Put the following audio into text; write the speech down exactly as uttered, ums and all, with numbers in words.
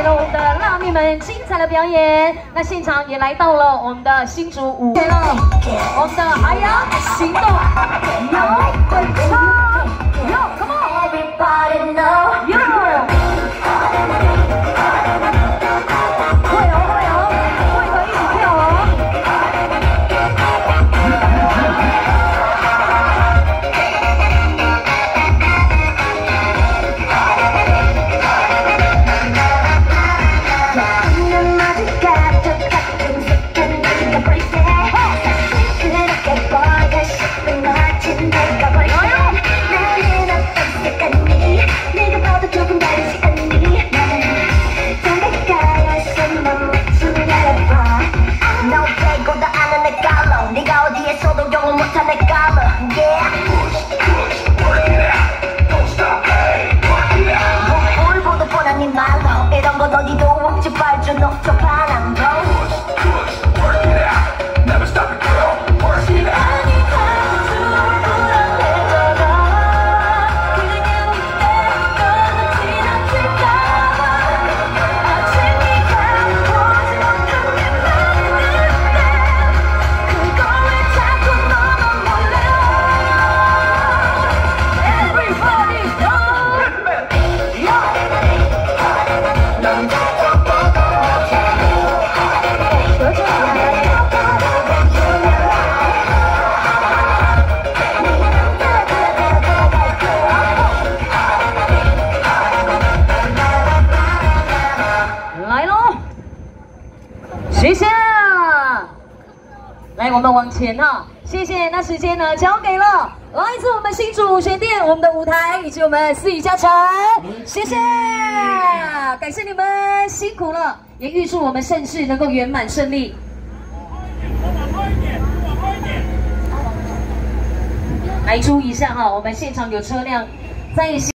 了我们的辣妹们精彩的表演。那现场也来到了我们的新竹舞了，我们的海洋行动摇滚车，哟 ，Come on，everybody know， 哟。 谢谢，来，我们往前哈，谢谢。那时间呢，交给了来自我们新竹舞旋店，我们的舞台以及我们思雨嘉诚，谢谢，感谢你们辛苦了，也预祝我们盛事能够圆满顺利。来注意一下哈，我们现场有车辆在。